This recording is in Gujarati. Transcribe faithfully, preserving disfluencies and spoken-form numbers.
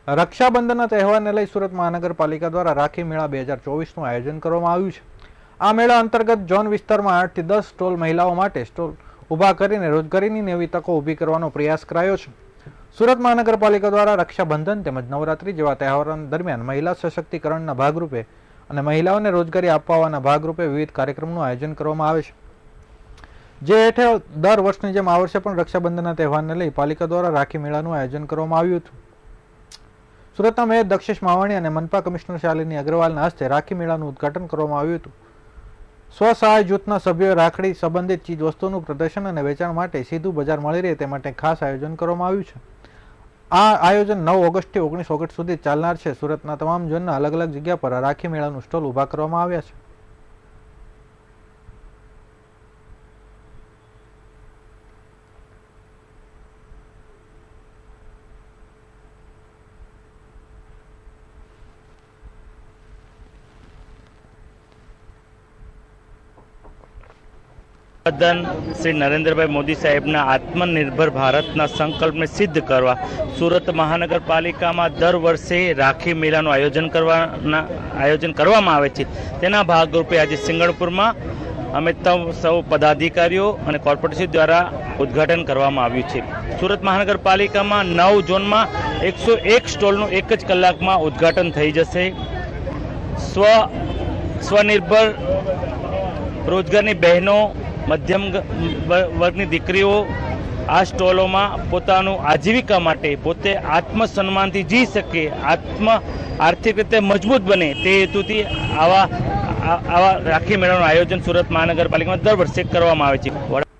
રક્ષાબંધનના તહેવારને લઈ સુરત મહાનગરપાલિકા દ્વારા રાખી મેળા બે હજાર ચોવીસનું આયોજન કરવામાં આવ્યું છે। આ મેળા અંતર્ગત ઝોન વિસ્તારમાં આઠથી દસ સ્ટોલ મહિલાઓ માટે સ્ટોલ ઊભા કરીને રોજગારીની નવી તકો ઊભી કરવાનો પ્રયાસ કરાયો છે। સુરત મહાનગરપાલિકા દ્વારા રક્ષાબંધન તેમજ નવરાત્રી જેવા તહેવારો દરમિયાન મહિલા સશક્તિકરણના ભાગરૂપે અને મહિલાઓને રોજગારી આપવાના ભાગરૂપે વિવિધ કાર્યક્રમનું આયોજન કરવામાં આવે છે, જે હેઠળ દર વર્ષની જેમ આ વર્ષે પણ રક્ષાબંધનના તહેવારને લઈ પાલિકા દ્વારા રાખી મેળાનું આયોજન કરવામાં આવ્યું હતું। સુરતના મેયર દક્ષેશ માવાણી અને મનપા કમિશનર શાલિની અગ્રવાલના હસ્તે રાખી મેળાનું ઉદ્ઘાટન કરવામાં આવ્યું હતું। સ્વસહાય જૂથના સભ્યોએ રાખડી સંબંધિત ચીજ વસ્તુઓનું પ્રદર્શન અને વેચાણ માટે સીધું બજાર મળી રહે તે માટે ખાસ આયોજન કરવામાં આવ્યું છે। આ આયોજન નવ ઓગસ્ટથી ઓગણીસ ઓગસ્ટ સુધી ચાલનાર છે। સુરતના તમામ ઝોનના અલગ અલગ જગ્યા પર રાખી મેળાનું સ્ટોલ ઊભા કરવામાં આવ્યા છે। વડાપ્રધાન શ્રી નરેન્દ્રભાઈ મોદી સાહેબના આત્મનિર્ભર ભારતના સંકલ્પને સિદ્ધ કરવા સુરત મહાનગરપાલિકામાં દર વર્ષે રાખી મેળાનું આયોજન કરવાના આયોજન કરવામાં આવે છે। તેના ભાગરૂપે આજે સિંગણપુરમાં અમે સૌ પદાધિકારીઓ અને કોર્પોરેશન દ્વારા ઉદ્ઘાટન કરવામાં આવ્યું છે। સુરત મહાનગરપાલિકામાં નવ ઝોનમાં એકસો એક સ્ટોલનું એક જ કલાકમાં ઉદ્ઘાટન થઈ જશે। સ્વ સ્વનિર્ભર રોજગારની બહેનો, મધ્યમ વર્ગની દીકરીઓ આ સ્ટોલોમાં પોતાનું આજીવિકા માટે પોતે આત્મસન્માનથી જી શકે, આત્મ આર્થિક રીતે મજબૂત બને તે હેતુથી આવા આવા રાખી મેળાનું આયોજન સુરત મહાનગરપાલિકામાં દર વર્ષે કરવામાં આવે છે।